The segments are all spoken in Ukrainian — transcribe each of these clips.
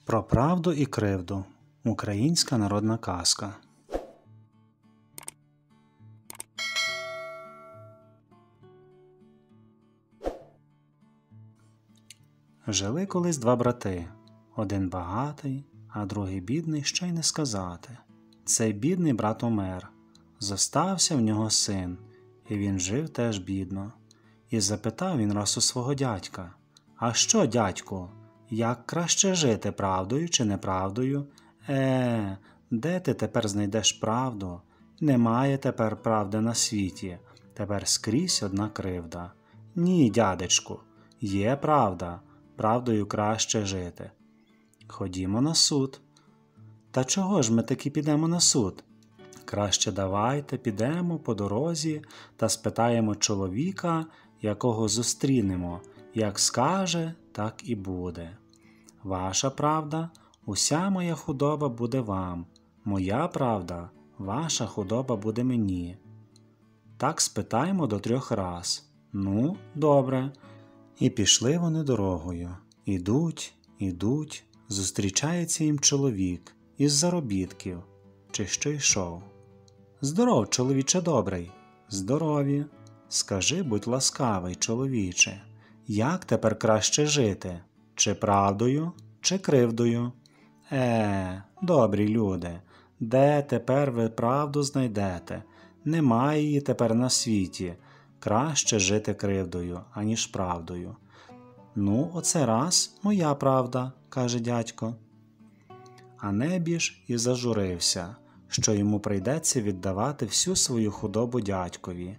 Про правду і кривду. Українська народна казка. Жили колись два брати. Один багатий, а другий бідний, що й не сказати. Цей бідний брат умер. Зостався в нього син, і він жив теж бідно. І запитав він раз у свого дядька: «А що, дядьку, як краще жити, правдою чи неправдою?» Де ти тепер знайдеш правду? Немає тепер правди на світі, тепер скрізь одна кривда. Ні, дядечку, є правда, правдою краще жити. Ходімо на суд. Та чого ж ми таки підемо на суд? Краще давайте підемо по дорозі та спитаємо чоловіка, якого зустрінемо. Як скаже, так і буде. Ваша правда, уся моя худоба буде вам. Моя правда, ваша худоба буде мені. Так спитаємо до 3 раз. Ну, добре. І пішли вони дорогою. Ідуть, зустрічається їм чоловік із заробітків, чи що йшов. «Здоров, чоловіче добрий!» «Здорові!» «Скажи, будь ласкавий, чоловіче, як тепер краще жити? Чи правдою, чи кривдою?» Добрі люди, де тепер ви правду знайдете? Немає її тепер на світі. Краще жити кривдою, аніж правдою. «Ну, оце раз моя правда», – каже дядько. А небіж і зажурився, що йому прийдеться віддавати всю свою худобу дядькові.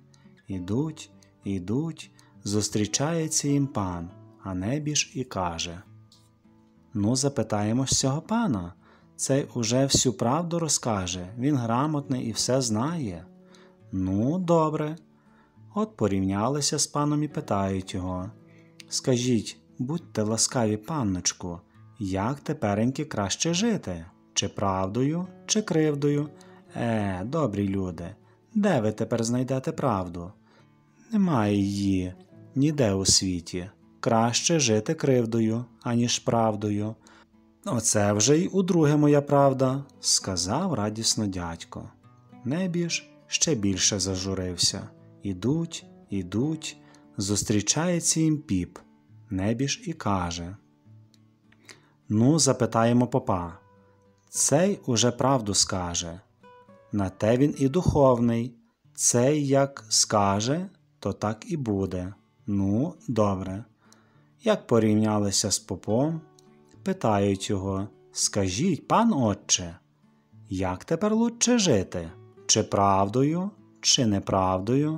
Ідуть, зустрічається їм пан, а небіж і каже: «Ну, запитаємо ж цього пана, цей уже всю правду розкаже, він грамотний і все знає». «Ну, добре». От порівнялися з паном і питають його: «Скажіть, будьте ласкаві, панночку, як тепереньки краще жити? Чи правдою, чи кривдою?» Добрі люди, де ви тепер знайдете правду? Немає її ніде у світі. Краще жити кривдою, аніж правдою. «Оце вже й удруге моя правда», – сказав радісно дядько. Небіж ще більше зажурився. Ідуть, зустрічається їм піп. Небіж і каже: «Ну, запитаємо попа. Цей уже правду скаже. На те він і духовний. Цей як скаже, то так і буде. Ну, добре». Як порівнялися з попом, питають його: «Скажіть, пан отче, як тепер лучше жити? Чи правдою, чи неправдою?»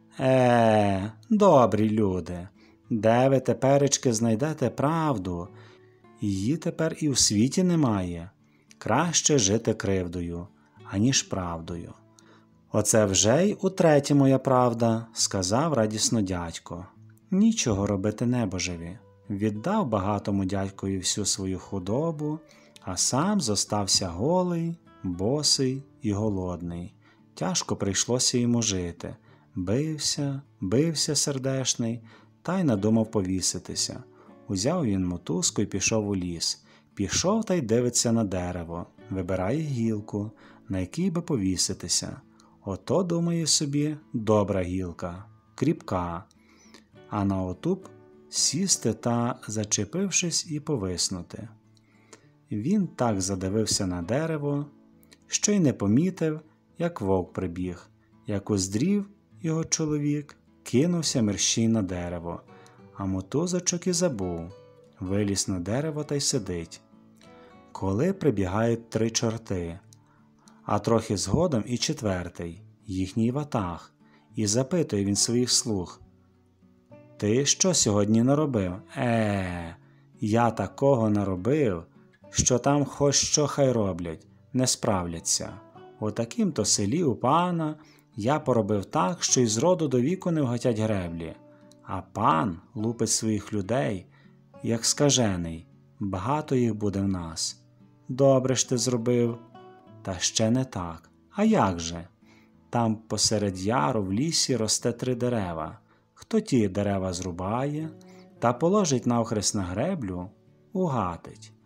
Добрі люди, де ви теперечки знайдете правду? Її тепер і в світі немає. Краще жити кривдою, аніж правдою». «Оце вже й утретє моя правда», – сказав радісно дядько. Нічого робити небожеві. Віддав багатому дядькові всю свою худобу, а сам зостався голий, босий і голодний. Тяжко прийшлося йому жити. Бився сердешний, та й надумав повіситися. Узяв він мотузку і пішов у ліс. Пішов та й дивиться на дерево, вибирає гілку, на якій би повіситися. Ото, думає собі, добра гілка, кріпка, а на отуп сісти та, зачепившись, і повиснути. Він так задивився на дерево, що й не помітив, як вовк прибіг. Як уздрів його чоловік, кинувся мерщій на дерево, а мотузочок і забув. Виліз на дерево та й сидить. Коли прибігають 3 чорти, а трохи згодом і 4-й, їхній ватаг, і запитує він своїх слуг: «Ти що сьогодні наробив?» Я такого наробив, що там хоч що хай роблять, не справляться. У таким-то селі у пана я поробив так, що й з роду до віку не вгатять греблі. А пан лупить своїх людей, як скажений, багато їх буде в нас». «Добре ж ти зробив». «Та ще не так». «А як же?» «Там посеред яру в лісі росте 3 дерева. Хто ті дерева зрубає та положить навхрест на греблю, угатить.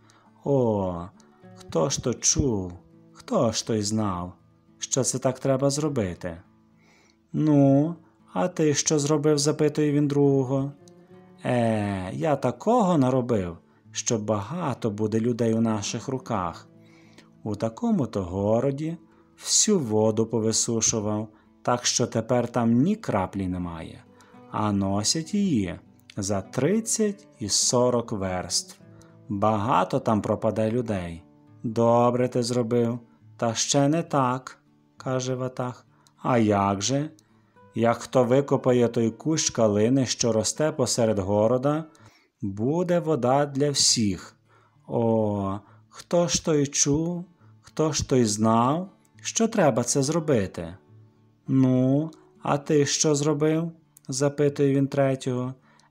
О, хто ж то чув, хто ж то й знав, що це так треба зробити? Ну, а ти що зробив, запитує він другого. Я такого наробив, що багато буде людей у наших руках. У такому-то городі всю воду повисушував, так що тепер там ні краплі немає, а носять її за 30 і 40 верств. Багато там пропаде людей. Добре ти зробив, та ще не так, каже Ватаг. А як же? Як хто викопає той кущ калини, що росте посеред города, буде вода для всіх. О, хто ж той чув, хто ж той знав, що треба це зробити? Ну, а ти що зробив? Запитує він третього.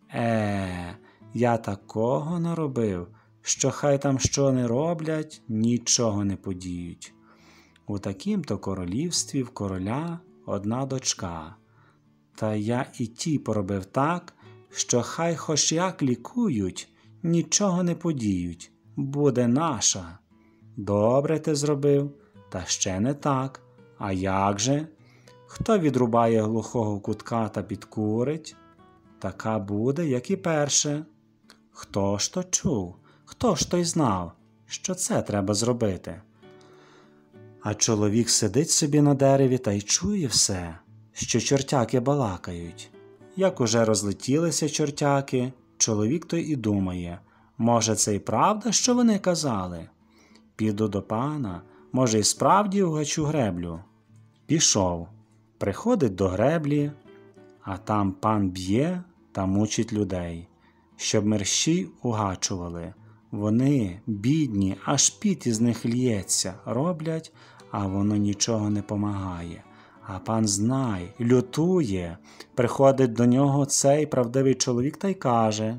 Я такого наробив, що хай там що не роблять, нічого не подіють. У такім-то королівстві в короля одна дочка. Та я і ті поробив так, що хай хоч як лікують, нічого не подіють, буде наша. Добре ти зробив, та ще не так. А як же? Хто відрубає глухого кутка та підкурить, така буде, як і перше. Хто ж то чув, хто ж то й знав, що це треба зробити? А чоловік сидить собі на дереві та й чує все, що чортяки балакають. Як уже розлетілися чортяки, чоловік той і думає, може, це й правда, що вони казали? Піду до пана, може, й справді угачу греблю. Пішов, приходить до греблі, а там пан б'є та мучить людей, щоб мерщій угачували. Вони, бідні, аж піт із них лється, роблять, а воно нічого не помагає. А пан знай, лютує, приходить до нього цей правдивий чоловік та й каже: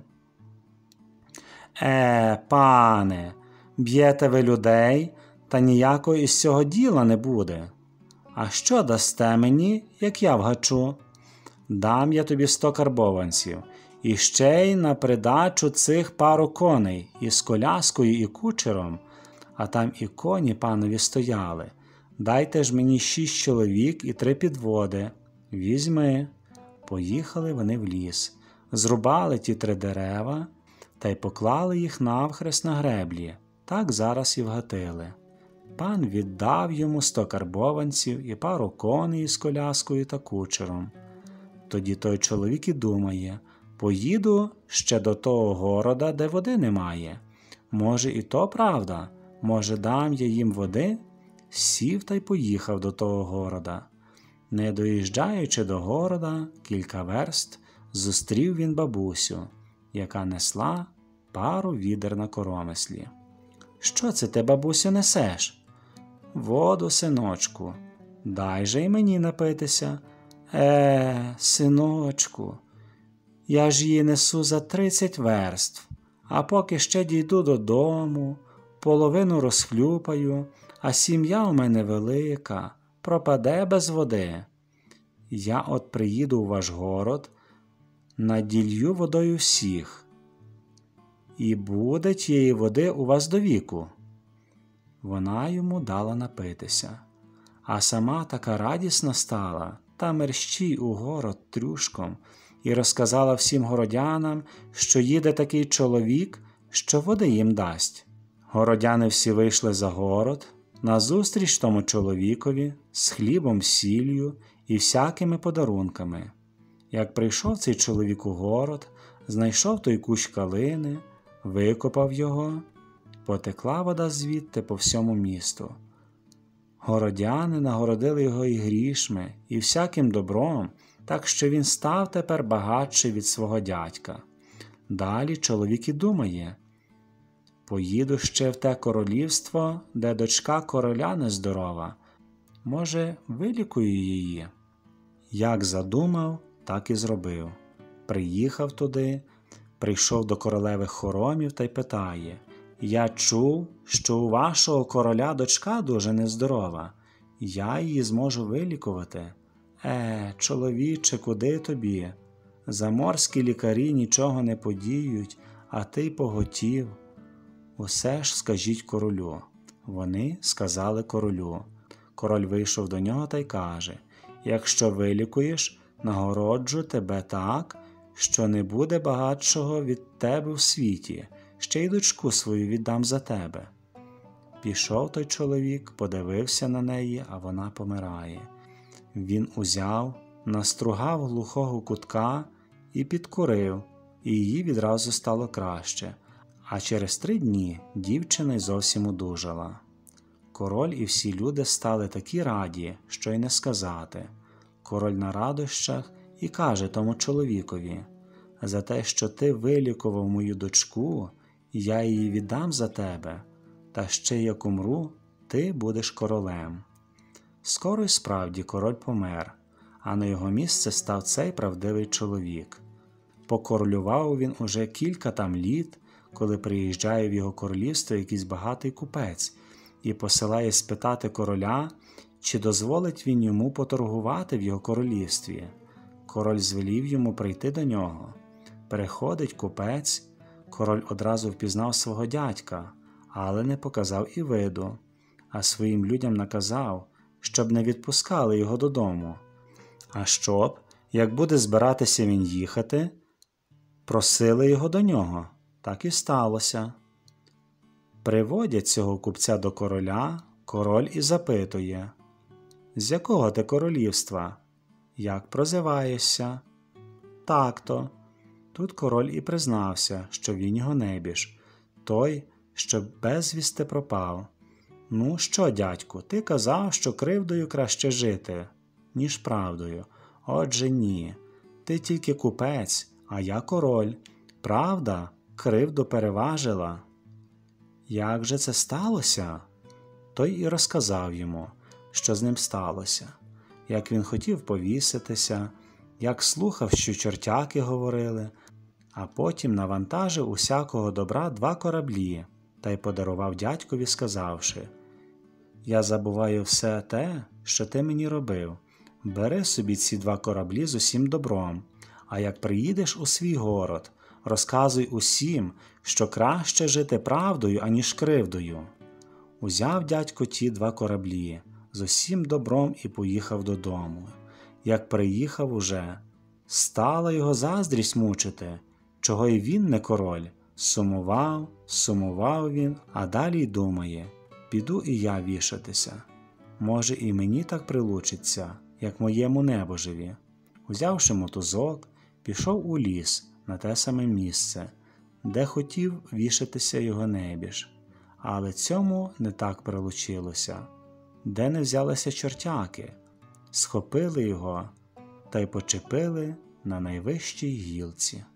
пане, б'єте ви людей, та ніякого із цього діла не буде. А що дасте мені, як я вгачу? Дам я тобі 100 карбованців, і ще й на придачу цих пару коней із коляскою і кучером, а там і коні панові стояли. Дайте ж мені 6 чоловік і 3 підводи. Візьми. Поїхали вони в ліс, зрубали ті 3 дерева та й поклали їх навхрест на греблі. Так зараз і вгатили. Пан віддав йому 100 карбованців і пару коней із коляскою та кучером. Тоді той чоловік і думає: поїду ще до того города, де води немає. Може, і то правда, може, дам я їм води? Сів та й поїхав до того города. Не доїжджаючи до города кілька верст, зустрів він бабусю, яка несла пару відер на коромислі. «Що це ти, бабусю, несеш?» «Воду, синочку. Дай же й мені напитися». Синочку, я ж її несу за 30 верств, а поки ще дійду додому, половину розхлюпаю, а сім'я у мене велика, пропаде без води. Я от приїду у ваш город, наділью водою всіх, і буде тієї води у вас до віку». Вона йому дала напитися, а сама така радісна стала, та мерщій у город трюшком, і розказала всім городянам, що їде такий чоловік, що води їм дасть. Городяни всі вийшли за город, назустріч тому чоловікові, з хлібом, сіллю і всякими подарунками. Як прийшов цей чоловік у город, знайшов той кущ калини, викопав його, потекла вода звідти по всьому місту. Городяни нагородили його і грішми, і всяким добром, так що він став тепер багатший від свого дядька. Далі чоловік і думає: поїду ще в те королівство, де дочка короля нездорова. Може, вилікую її? Як задумав, так і зробив. Приїхав туди, прийшов до королевих хоромів та й питає: «Я чув, що у вашого короля дочка дуже нездорова. Я її зможу вилікувати». Чоловіче, куди тобі? Заморські лікарі нічого не подіють, а ти поготів. Усе ж скажіть королю. Вони сказали королю. Король вийшов до нього та й каже: якщо вилікуєш, нагороджу тебе так, що не буде багатшого від тебе в світі, ще й дочку свою віддам за тебе. Пішов той чоловік, подивився на неї, а вона помирає. Він узяв, настругав глухого кутка і підкурив, і їй відразу стало краще, а через 3 дні дівчина й зовсім одужала. Король і всі люди стали такі раді, що й не сказати. Король на радощах і каже тому чоловікові: за те, що ти вилікував мою дочку, я її віддам за тебе, та ще як умру, ти будеш королем. Скоро й справді король помер, а на його місце став цей правдивий чоловік. Покоролював він уже кілька там літ, коли приїжджає в його королівство якийсь багатий купець і посилає спитати короля, чи дозволить він йому поторгувати в його королівстві. Король звелів йому прийти до нього. Приходить купець, король одразу впізнав свого дядька, але не показав і виду, а своїм людям наказав, щоб не відпускали його додому. А щоб, як буде збиратися він їхати, просили його до нього. Так і сталося. Приводять цього купця до короля, король і запитує: з якого ти королівства? Як прозиваєшся? Так-то. Тут король і признався, що він його небіж, той, що безвісти пропав. Ну що, дядьку, ти казав, що кривдою краще жити, ніж правдою. Отже ні, ти тільки купець, а я король. Правда кривду переважила. Як же це сталося? Той і розказав йому, що з ним сталося, як він хотів повіситися, як слухав, що чортяки говорили, а потім навантажив усякого добра 2 кораблі та й подарував дядькові, сказавши: я забуваю все те, що ти мені робив. Бери собі ці 2 кораблі з усім добром, а як приїдеш у свій город, розказуй усім, що краще жити правдою, аніж кривдою. Узяв дядько ті 2 кораблі з усім добром і поїхав додому. Як приїхав уже, стала його заздрість мучити, чого й він не король. Сумував він, а далі й думає: піду і я вішатися. Може, і мені так прилучиться, як моєму небожеві. Узявши мотузок, пішов у ліс на те саме місце, де хотів вішатися його небіж. Але цьому не так прилучилося. Де не взялися чортяки, схопили його та й почепили на найвищій гілці.